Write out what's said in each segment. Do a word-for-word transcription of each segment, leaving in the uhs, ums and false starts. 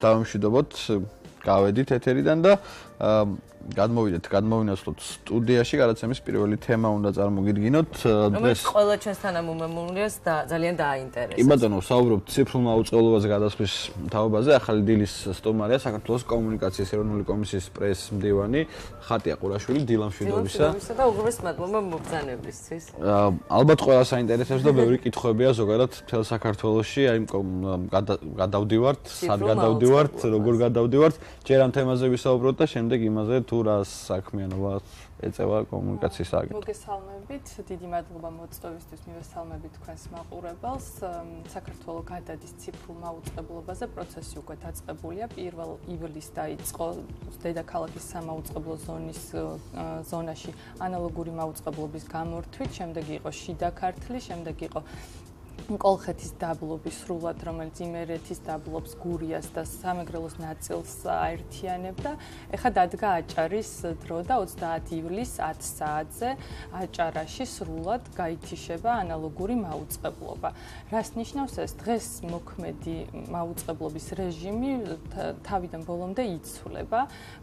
დავამშვიდობოთ, გავედით ეთერიდან და გადმოვიდეთ, გადმოვინაცვლოთ სტუდიაში, გადაცემის პირველი თემა უნდა წარმოგიდგინოთ. რომელიც ყველა ჩვენთან მომემულიას და ძალიან დააინტერესებს. კი ბატონო, ვსაუბრობთ ციფრულ მაუწყებლობაზე გადასვლის თაობაზე. ახალი დილის სტუმარია საქართველოს კომუნიკაციის ეროვნული კომისიის პრეს-მდივანი ხატია ყურაშვილი, დილა მშვიდობისა. დილა და უღრმეს მადლობა მობრძანებისთვის. ალბათ ყველას აინტერესებს და ბევრი კითხვებია ზოგადად მთელ საქართველოში, აი გადავდივართ, სად გადავდივართ, როგორ გადავდივართ, ჯერ ამ თემაზე ვისაუბროთ და შემდეგ იმაზე თუ რა საქმიანობა ეწევა კომუნიკაციის აგენტი. მოგესალმებით, დიდი მადლობა მოწვევისთვის, მივესალმებით თქვენს მაყურებელს. საქართველოს გადადის ციფრულ მაუწყებლობაზე, პროცესი უკვე დაწყებულია. პირველ ივლისს დაიწყო დედაქალაქის სამაუწყებლო ზონის ზონაში ანალოგური მაუწყებლობის გამორთვით, შემდეგ იყო შიდა ქართლი, შემდეგ იყო კოლხეთის დაბლობის სრულად, რომელიც იმერეთის დაბლობს, გურიას და სამეგრელოს ნაწილს აერთიანებდა. ეხლა დადგა აჭარის დრო და ოცდაათი ივლისს ათ საათზე აჭარაში სრულად გაითიშება ანალოგური მაუწყებლობა. რას ნიშნავს ეს? დღეს მოქმედი მაუწყებლობის რეჟიმი თავიდან ბოლომდე იცვლება.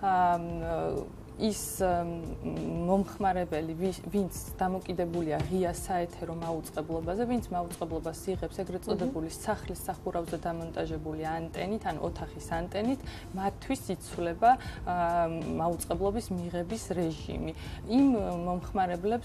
ის მომხმარებელი, ვინც დამოკიდებულია ღია საეთერო მაუწყებლობაზე, ვინც მაუწყებლობას იღებს ეგრეთ წოდებული სახლის სახურავზე დამონტაჟებული ანტენით, ან ოთახის ანტენით, მათთვის იცვლება მაუწყებლობის მიღების რეჟიმი. იმ მომხმარებლებს,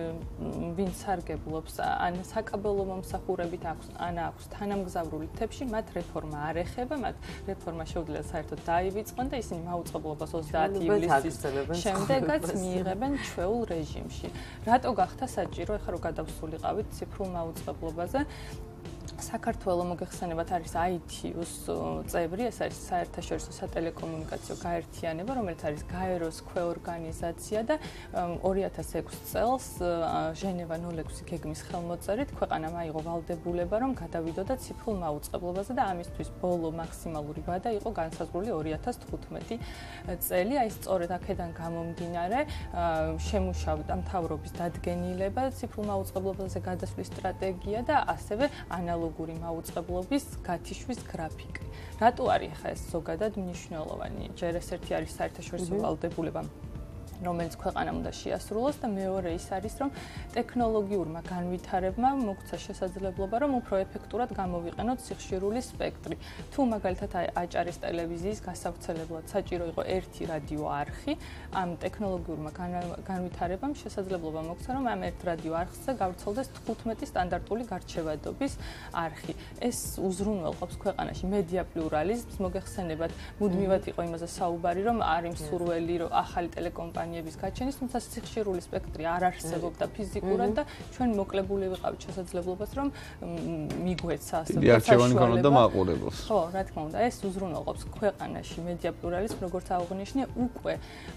ვინც სარგებლობს ან საკაბელო მომსახურებით აქვს, ან აქვს თანამგზავრული თებში, მათ რეფორმა არ ეხება, მათ რეფორმა შეუძლია საერთოდ დაივიწყონ და ისინი მაუწყებლობას ოცდაათი ივლისის შემდეგაც მიიღებენ ჩვეულ რეჟიმში. რატო გახდა საჭირო ეხლა რომ გადავსულიყავით ციფრულ მაუწყებლობაზე? საქართველოს მოგეხსენებათ არის აი თი იუს წევრი, ეს არის საერთაშორისო სატელეკომუნიკაციო გაერთიანება, რომელიც არის გაეროს ქვეორგანიზაცია და ორი ათას ექვსი წელს ჟენევა ნულ ექვსი გეგმის ხელმოწერით ქვეყანამ აიღო ვალდებულება, რომ გადავიდოდა ციფრულ მაუწყებლობაზე და ამისთვის ბოლო მაქსიმალური ვადა იყო განსაზღვრული ორი ათას თხუთმეტი წელი. აი სწორედ აქედან გამომდინარე შემუშავდა მთავრობის დადგენილება ციფრულ მაუწყებლობაზე გადასვლის სტრატეგია და ასევე ანალოგური მაუწყებლობის გათიშვის გრაფიკი. რატო არის ხა ეს ზოგადად მნიშვნელოვანი? ჯერ ეს ერთი არის საერთაშორისო ვალდებულება, რომელიც ქვეყანამ უნდა შეასრულოს და მეორე ის არის, რომ ტექნოლოგიურმა განვითარებმა მოგცა შესაძლებლობა, რომ უფრო ეფექტურად გამოვიყენოთ სიხშირული სპექტრი. თუ მაგალითად აჭარის ტელევიზიის გასავრცელებლად საჭირო იყო ერთი რადიო არხი, ამ ტექნოლოგიურმა განვითარებამ შესაძლებლობა მოგცა, რომ ამ ერთ რადიო არხზე გავრცელდეს თხუთმეტი სტანდარტული გარჩევადობის არხი. ეს უზრუნველყოფს ქვეყანაში მედია პლურალიზმს, მოგეხსენებათ, მუდმივად იყო იმაზე საუბარი, რომ არის მსურველი, რომ ახალი ტელეკომპანია გაჩენის, თუმცა სიხშირული სპექტრი არ არსებობდა ფიზიკურად და ჩვენ მოკლებული ვიყავით შესაძლებლობას, რომ მიგვეცა ასე დიდი არჩევანი ქონოდა მაყურებელს. ხო, რა თქმა უნდა, ეს უზრუნველყოფს ქვეყანაში მედია პლურალიზმს, როგორც აღნიშნე, უკვე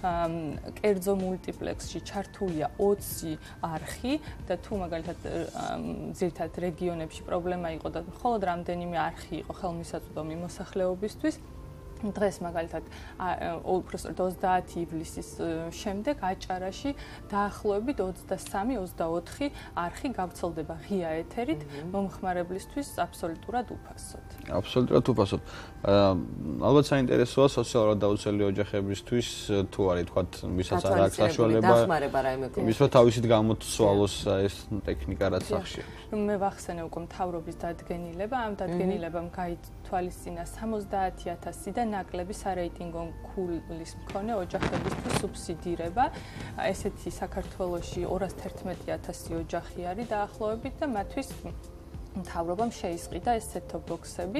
კერძო მულტიპლექსში ჩართულია ოცი არხი და თუ მაგალითად ძირითადად რეგიონებში პრობლემა იყო და მხოლოდ რამდენიმე არხი იყო ხელმისაწვდომი მოსახლეობისთვის, დღეს მაგალითად უпроსტად ოცდაათი ივლისის შემდეგ აჭარაში დაახლოებით ოცდასამი ოცდაოთხი არხი გავრცელდება ღია ეთერით მომხმარებლისთვის აბსოლუტურად უფასოდ. აბსოლუტურად უფასოდ. ალბათ საინტერესოა სოციალურად დაუცველი ოჯახებისთვის თუ არის თქვათ ვისაც არ აქვს საშუალება ვისაც თავისით გამოცვალოს ეს ტექნიკა რაც სახშია. მე ვახსენე უკვე მთავრობის დადგენილება, ამ დადგენილებამ გაითვალისწინა სამოცდაათი ათასი და ნაკლები სარეიტინგო ქულის მქონე ოჯახებისთვის სუბსიდირება. ესეთი საქართველოში ორას თერთმეტი ათასი ოჯახი არის დაახლოებით და მათთვის მთავრობამ შეისყიდა ეს set-top-box-ები.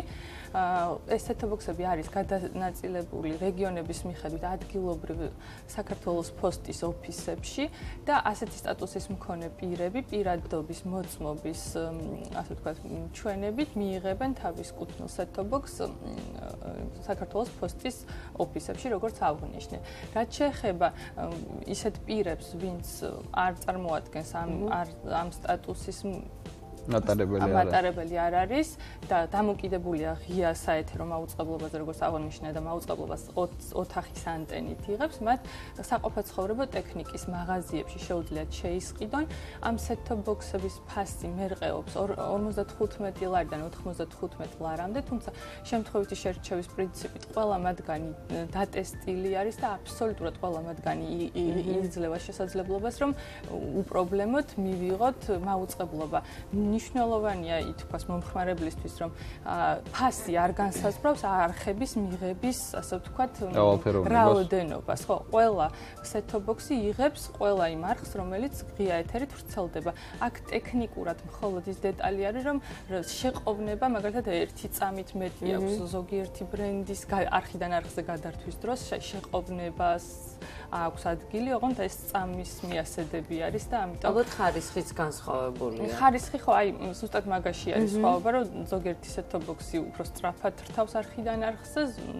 ეს set-top-box-ები არის გადანაწილებული რეგიონების მიხედვით ადგილობრივ საქართველოს პოსტის ოფისებში და ასეთი სტატუსის მქონე პირები პირადობის მოწმობის, ასე ვთქვათ, ჩვენებით მიიღებენ თავის კუთვნილ set-top-box საქართველოს პოსტის ოფისებში, როგორც აღნიშნე. რაც შეეხება ისეთ პირებს, ვინც არ წარმოადგენს ამ ამ სტატუსის მატარებელი არ არის. მატარებელი არ არის და დამოკიდებულია ღია საეთერო მაუწყებლობაზე, როგორც აღნიშნე და მაუწყებლობას ოთახის ანტენით იღებს, მათ საყოფაცხოვრებო ტექნიკის მაღაზიებში შეუძლიათ შეისყიდონ. ამ set-top box-ების ფასი მერყეობს ორმოცდათხუთმეტი ლარიდან ოთხმოცდათხუთმეტ ლარამდე, თუმცა შემთხვევითი შერჩევის პრინციპით ყველა მათგანი დატესტილი არის და აბსოლუტურად ყველა მათგანი იძლევა შესაძლებლობას, რომ უპრობლემოდ მივიღოთ მაუწყებლობა. მნიშვნელოვანია ითქვას მომხმარებლისთვის, რომ ფასი არ განსაზღვრავს არხების მიღების, ასე ვთქვათ, რაოდენობას. ხო, ყველა set-top box-ი იღებს ყველა იმ არხს, რომელიც ღია ეთერით ვრცელდება. აქ ტექნიკურად მხოლოდ ის დეტალი არის, რომ შეყოვნება, მაგალითად, ერთი წამით მეტი აქვს ზოგიერთი ბრენდის არხიდან არხზე გადართვის დროს შეყოვნებას აქვს ადგილი, ოღონდ ეს წამის მიასედები არის და ამიტომ ალბათ ხარისხიც განსხვავებულია. ხარისხი ხო, აი, ზუსტად მაგაში არის სხვაობა, რომ ზოგიერთი set-top box-ი უფრო სწრაფად რთავს არხიდან არხზე,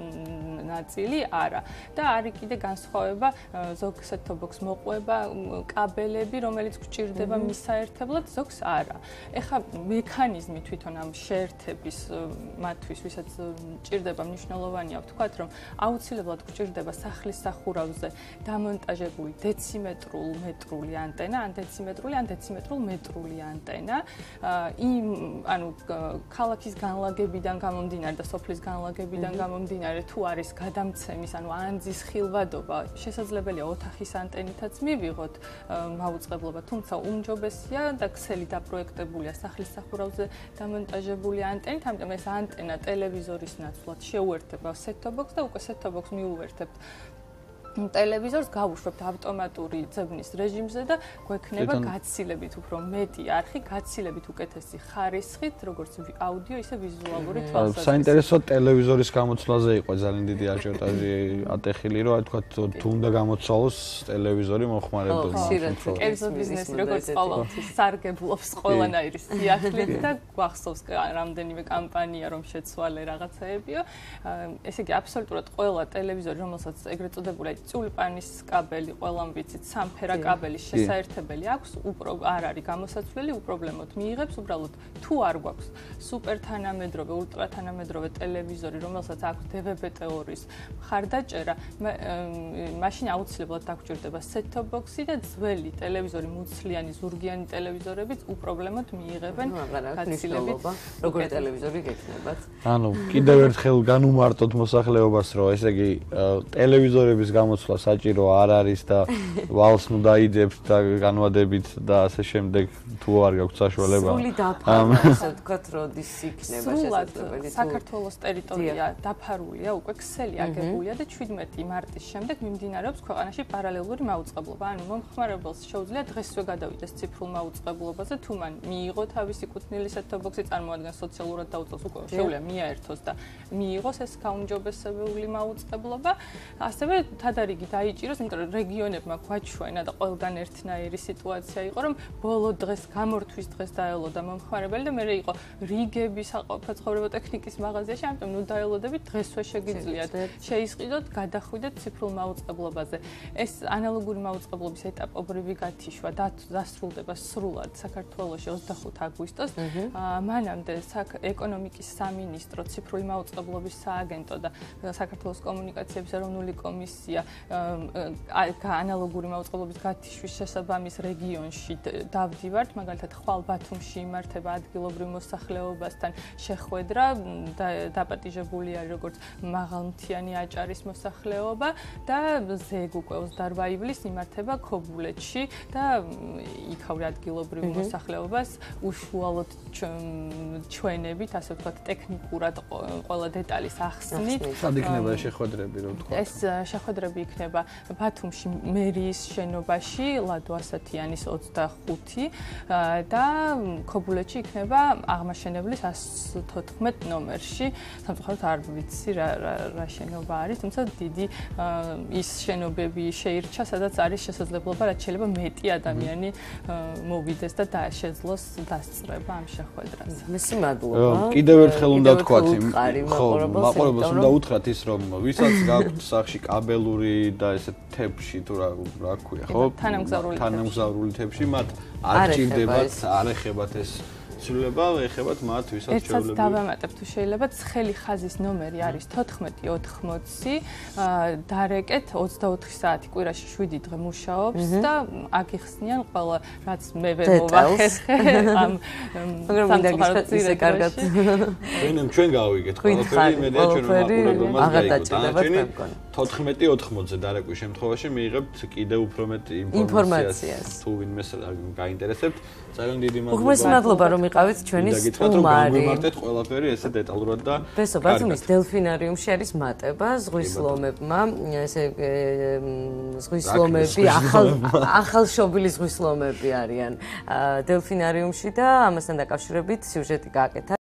ნაწილი არა. და არის კიდე განსხვავება, ზოგ set-top box მოყვება კაბელები, რომელიც გვჭირდება მის საერთებლად, ზოგს არა. ეხლა მექანიზმი თვითონ ამ შეერთების მათთვის, ვისაც ჭირდება, მნიშვნელოვანია ვთქვათ, რომ აუცილებლად გვჭირდება სახლის სახურავზე დამონტაჟებული დეციმეტრულ მეტრული ანტენა, ან დეციმეტრული, ან დეციმეტრულ მეტრული ანტენა. იმ, ანუ ქალაქის განლაგებიდან გამომდინარე და სოფლის განლაგებიდან გამომდინარე, თუ არის გადამცემის, ანუ ანძის ხილვადობა, შესაძლებელია ოთახის ანტენითაც მივიღოთ მაუწყებლობა, თუმცა უმჯობესია და ქსელი დაპროექტებულია სახლის სახურავზე დამონტაჟებული ანტენით, ამიტომ ეს ანტენა ტელევიზორის ნაცვლად შეუერთება set-top box და უკვე set-top box მიუერთებთ ტელევიზორს, გავუშვებთ ავტომატური ძებნის რეჟიმზე და გვექნება გაცილებით უფრო მეტი არხი, გაცილებით უკეთესი ხარისხით, როგორც აუდიო, ისე ვიზუალური თვალსაზრისით. საინტერესო ტელევიზორის გამოცვლაზე იყო ძალიან დიდი აჟიოტაჟი ატეხილი, რომ აი თქვა თუ უნდა გამოცვალოს ტელევიზორი მომხმარებელმა. კერძო ბიზნესი როგორც ყოველთვის სარგებლობს ყველანაირი სიახლით და გვახსოვს რამდენიმე კამპანია რომ შეცვალე რაღაცაებიო. ესე იგი აბსოლუტურად ყველა ტელევიზორი, რომელსაც ეგრეთ წოდებული წულპანის კაბელი, ყველამ ვიცით, სამფერა კაბელის შესაერთებელი აქვს, არ არის გამოსაცვლელი, უპრობლემოდ მიიღებს, უბრალოდ თუ არ გვაქვს სუპერ თანამედროვე, ულტრა თანამედროვე ტელევიზორი, რომელსაც აქვს დე ვე ბე ტე ორი-ის მხარდაჭერა, მაშინ აუცილებლად დაგჭირდება set-top box-ი და ძველი ტელევიზორი, მუცლიანი, ზურგიანი ტელევიზორებიც უპრობლემოდ მიიღებენ გაცილებით. როგორი ტელევიზორი გექნებათ? ანუ კიდევ ერთხელ განუმარტოთ მოსახლეობას, რომ ესე იგი ტელევიზორების გამოცვლა საჭირო არ არის და ვალს ნუ დაიძებთ და განვადებით და ასე შემდეგ თუ არ გაქვთ საშუალება. სრული დაფარვა, ასე ვთქვათ, როდის იქნება შესაძლებელი. საქართველოს ტერიტორია დაფარულია, უკვე ქსელი აგებულია და შვიდმეტი მარტის შემდეგ მიმდინარეობს ქვეყანაში პარალელური მაუწყებლობა. ანუ მომხმარებელს შეუძლია დღესვე გადავიდეს ციფრულ მაუწყებლობაზე, თუ მან მიიღო თავისი კუთვნილი set-top box-ი, წარმოადგენს სოციალურად დაუწყოს, უკვე შეუძლია მიაერთოს და მიიღოს ეს გაუმჯობესებული მაუწყებლობა. ასევე თადარიგი დაიჭიროს, იმიტომ რომ რეგიონებმა გვაჩვენა და ყველგან ერთნაირი სიტუაცია იყო, რომ ბოლო დღეს გამორთვის დღეს დაელოდა მომხმარებელი და მე იყო რიგები საყოფაცხოვრებო ტექნიკის მაღაზიაში, ამიტომ ნუ დაელოდებით დღესვე შეგიძლიათ შეისყიდოთ, გადახვიდეთ ციფრულ მაუწყებლობაზე. ეს ანალოგური მაუწყებლობის ეტაპობრივი გათიშვა დასრულდება სრულად საქართველოში ოცდახუთი აგვისტოს. მანამდე ეკონომიკის სამინისტრო, ციფრული მაუწყებლობის სააგენტო და საქართველოს კომუნიკაციების ეროვნული კომისია ანალოგური მაუწყებლობის გათიშვის შესაბამის რეგიონში დავდივართ, მაგალითად ხვალ ბათუმში იმართება ადგილობრივ მოსახლეობასთან შეხვედრა, დაპატიჟებული არის როგორც მაღალმთიანი აჭარის მოსახლეობა და ზეგ უკვე ოცდაორ ივლისს იმართება ქობულეთში და იქაური ადგილობრივ მოსახლეობას უშუალოდ ჩვენებით, ასე ვთქვათ, ტექნიკურად ყველა დეტალის ახსნით. სად იქნება შეხვედრები, რომ ვთქვათ? ეს შეხვედრები იქნება ბათუმში მერიის შენობაში, ლადო ასათიანის ოცდახუთი და ქობულეთში იქნება აღმაშენებლის εκατს თოთხმეტ ნომერში. სამწუხაროდ არ ვიცი რა რა შენობა არის, თუმცა დიდი ის შენობები შეირჩა, სადაც არის შესაძლებლობა, რაც შეიძლება მეტი ადამიანი მოვიდეს და შეძლოს დასწრება ამ შეხვედრაზე. მესი მადლობა. კიდევ ერთხელ უნდა ვთქვათ, ხო, მაყურებელს უნდა უთხრათ ის, რომ ვისაც გაქვთ სახში კაბელური და ესე თებში თუ რა რა ქვია, ხო? თანამგზავრული თანამგზავრული თებში მათ არ ჭირდებათ, არ ეხებათ ეს ცვლილება ეხებათ მათ, ვისაც ერთსაც დავამატებ თუ შეიძლება ცხელი ხაზის ნომერი არის თოთხმეტი ოთხმოცი, დარეკეთ ოცდაოთხი საათი კვირაში შვიდი დღე მუშაობს და აგიხსნიან ყველა რაც მე ვერ მოვახერხე ამ სამწუხაროდ ისე კარგად. ჩვენ ჩვენ გავიგეთ ყველაფერი, მე და ჩვენ მაყურებელს გაიგოთ. თოთხმეტი ოთხმოცზე დარეკვის შემთხვევაში მიიღებთ კიდევ უფრო მეტ ინფორმაციას. თუ ვინმეს გაინტერესებთ, ძალიან დიდი მადლობა. უღმესი მადლობა რომ იყავით ჩვენი სტუმარი. მივმართეთ ყველაფერი ესე დეტალურად და ბესო, ბაზუმის დელფინარიუმში არის მატება ზღვის ლომებმა, ესე ზღვის ლომები, ახალ ახალშობილი ზღვის ლომები არიან დელფინარიუმში და ამასთან დაკავშირებით სიუჟეტი გააკეთა.